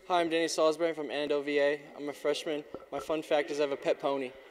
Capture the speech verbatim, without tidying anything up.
Hi, I'm Danny Salisbury from Antidote, V A. I'm a freshman. My fun fact is I have a pet pony.